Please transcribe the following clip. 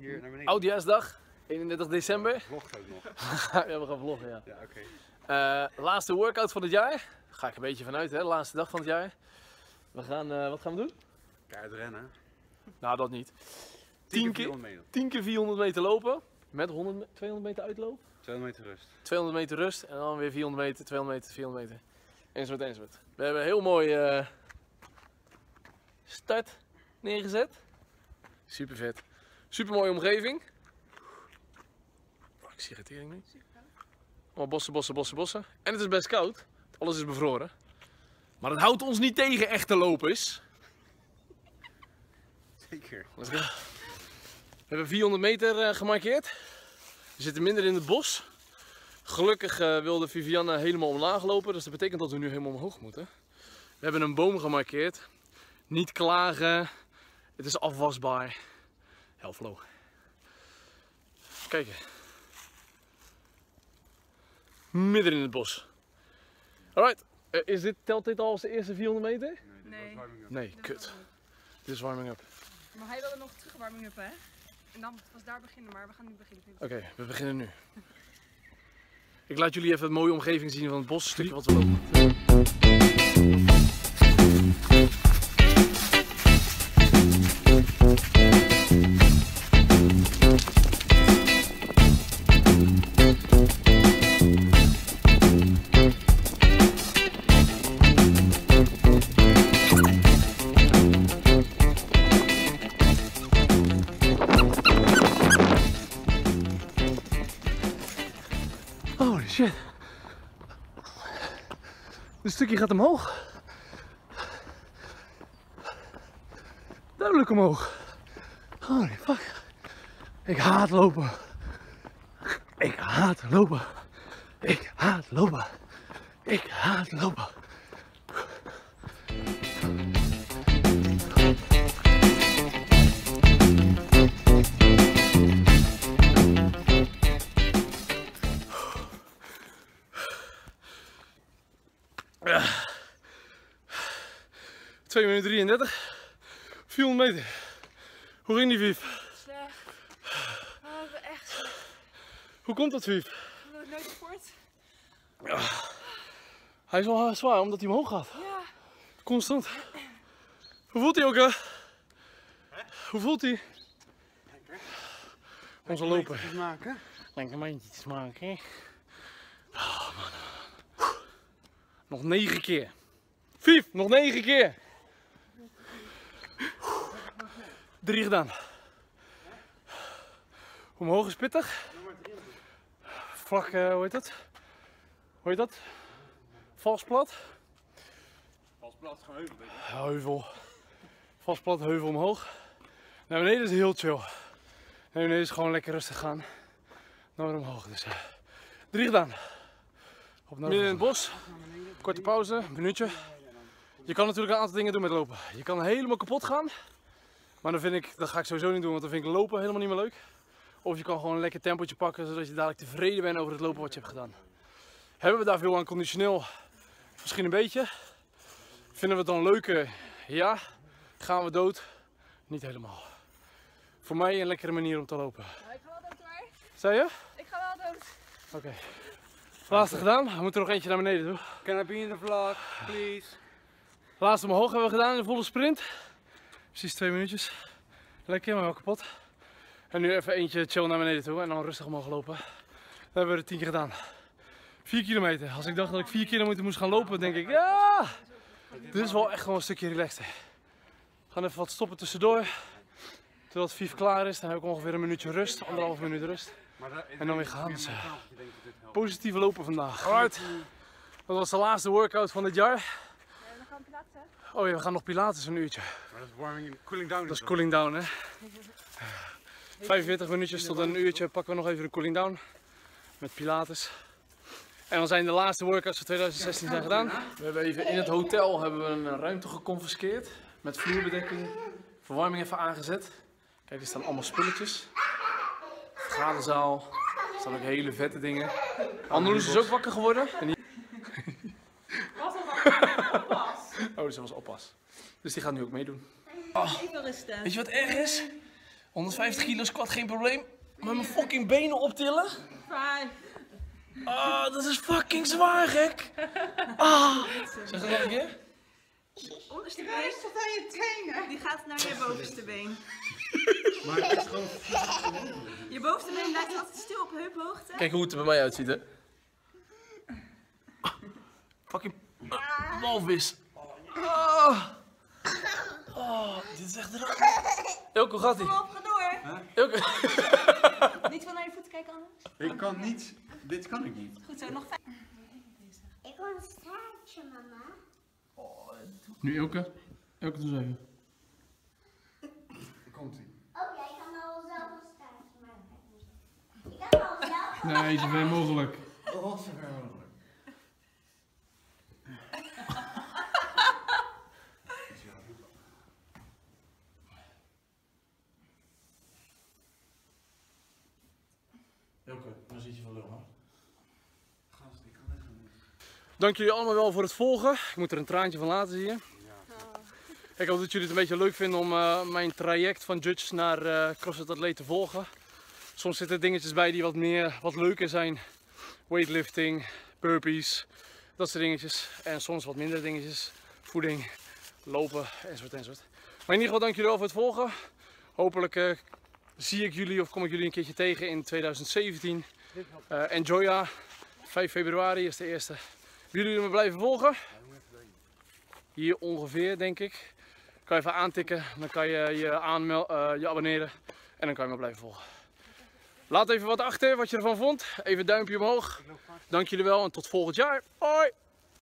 hier naar beneden. Oudjaarsdag, 31 december. Vlogt ook nog. Ja, we gaan vloggen, ja. Ja, oké. Laatste workout van het jaar. Daar ga ik een beetje vanuit, hè. Laatste dag van het jaar. We gaan, wat gaan we doen? Keihard rennen. Nou, dat niet. 10 keer 400 meter lopen. Met 200 meter uitloop. 200 meter rust. 200 meter rust en dan weer 400 meter, 200 meter, 400 meter. Enzovoort. We hebben een heel mooi start neergezet. Super vet. Super mooie omgeving. Oh, ik zie geen tering nu. Oh, bossen. En het is best koud. Alles is bevroren. Maar dat houdt ons niet tegen echte lopers. Zeker. Let's go. We hebben 400 meter gemarkeerd. We zitten minder in het bos. Gelukkig wilde Vivianne helemaal omlaag lopen, dus dat betekent dat we nu helemaal omhoog moeten. We hebben een boom gemarkeerd. Niet klagen. Het is afwasbaar. Helflo. Kijk. Midden in het bos. Alright. Telt dit al als de eerste 400 meter? Nee. Nee, kut. Dit is warming up. Maar hij wilde nog terug warming up, hè? En dan was daar beginnen, maar we gaan nu beginnen. Oké, we beginnen nu. Ik laat jullie even een mooie omgeving zien van het bosstukje wat we lopen. Holy shit. Dit stukje gaat omhoog. Duidelijk omhoog. Holy fuck. Ik haat lopen. Ik haat lopen. Ik haat lopen. Ik haat lopen. Ja. 2 minuten 33. 400 meter. Hoe ging die, Vief? Slecht. Oh, echt slecht. Hoe komt dat, Vief? Ik heb het nooit sport. Ja. Hij is wel zwaar omdat hij omhoog gaat. Ja. Constant. Hoe voelt hij ook, hè? Hoe voelt hij? Onze loper. maken. Lekker mandjes maken. Oh, man. Nog 9 keer. Vief, nog 9 keer. 3 gedaan. Omhoog is pittig. Vlak, hoe heet dat? Hoe heet dat? Vals plat. Vals plat, gewoon heuvel. Heuvel. Vals plat, heuvel omhoog. Naar beneden is heel chill. Naar beneden is gewoon lekker rustig gaan. Dan weer omhoog. Dus 3 gedaan. Midden in het bos. Korte pauze, een minuutje. Je kan natuurlijk een aantal dingen doen met lopen. Je kan helemaal kapot gaan. Maar dat ga ik sowieso niet doen, want dan vind ik lopen helemaal niet meer leuk. Of je kan gewoon een lekker tempootje pakken, zodat je dadelijk tevreden bent over het lopen wat je hebt gedaan. Hebben we daar veel aan conditioneel? Misschien een beetje. Vinden we het dan leuker? Ja. Gaan we dood? Niet helemaal. Voor mij een lekkere manier om te lopen. Ja, ik ga wel dood hoor. Zei je? Ik ga wel dood. Oké. Laatste gedaan. We moeten er nog eentje naar beneden doen. Can I be in the vlog, please? Laatste omhoog hebben we gedaan in de volle sprint. Precies 2 minuutjes. Lekker, maar wel kapot. En nu even eentje chill naar beneden toe en dan rustig omhoog lopen. Dat hebben we er 10 keer gedaan. 4 kilometer. Als ik dacht dat ik 4 kilometer moest gaan lopen, denk ik ja. Dit is wel echt gewoon een stukje relaxter. We gaan even wat stoppen tussendoor. Totdat Vief klaar is, dan heb ik ongeveer een minuutje rust, 1,5 minuut rust. En dan weer gaan. Dus, positieve lopen vandaag. Alright. Dat was de laatste workout van dit jaar. Ja, dan gaan we pilates, hè? Oh ja, we gaan nog Pilates een uurtje. Maar dat is warming, cooling down. Dat is cooling down, hè. 45 minuutjes tot een uurtje pakken we nog even de cooling down. Met Pilates. En dan zijn de laatste workouts van 2016 zijn gedaan. We hebben even in het hotel een ruimte geconfiskeerd. Met vloerbedekking. Verwarming even aangezet. Kijk, er staan allemaal spulletjes. Vergaderzaal. Er staan ook hele vette dingen. Anneloes is ook wakker geworden. En die... Was al oppas. Oh, dus dat was oppas. Dus die gaat nu ook meedoen. Even rusten. Weet je wat erg is? 150 kilo squat, geen probleem. Maar mijn fucking benen optillen? 5. Ah, dat is fucking zwaar, gek. Ah. Zeg dat nog een keer. Onderste been tot aan je tenen. Die gaat naar je bovenste been. Maar het is gewoon... Je bovenste been blijft altijd stil op heuphoogte. Kijk hoe het er bij mij uitziet, hè. Fucking walvis. Dit is echt raar. Elke, hoe gaat ie? Kom op, ga door. Elke. Niet veel naar je voeten kijken anders. Ik kan niet... Dit kan ik niet. Goed zo, nog 5. Ik wil een straatje, mama. Nu Elke. Elke, doe eens even. Komt-ie. Oh, jij kan al zelf een straatje maken. Ik kan al zelf. Nee, zo ver mogelijk. Oh, zo ver mogelijk. Elke, dan zit je van lul, hè? Gast, ik kan echt niet. Dank jullie allemaal wel voor het volgen. Ik moet er een traantje van laten, zie je. Ik hoop dat jullie het een beetje leuk vinden om mijn traject van judge naar CrossFit Atleet te volgen. Soms zitten dingetjes bij die wat leuker zijn. Weightlifting, burpees, dat soort dingetjes. En soms wat minder dingetjes. Voeding, lopen, enzovoort enzovoort. Maar in ieder geval dank jullie wel voor het volgen. Hopelijk zie ik jullie of kom ik jullie een keertje tegen in 2017. Enjoya, 5 februari is de eerste. Willen jullie me blijven volgen? Hier ongeveer, denk ik. Kan je even aantikken, dan kan je je abonneren en dan kan je me blijven volgen. Laat even wat achter wat je ervan vond. Even een duimpje omhoog. Dank jullie wel en tot volgend jaar. Hoi!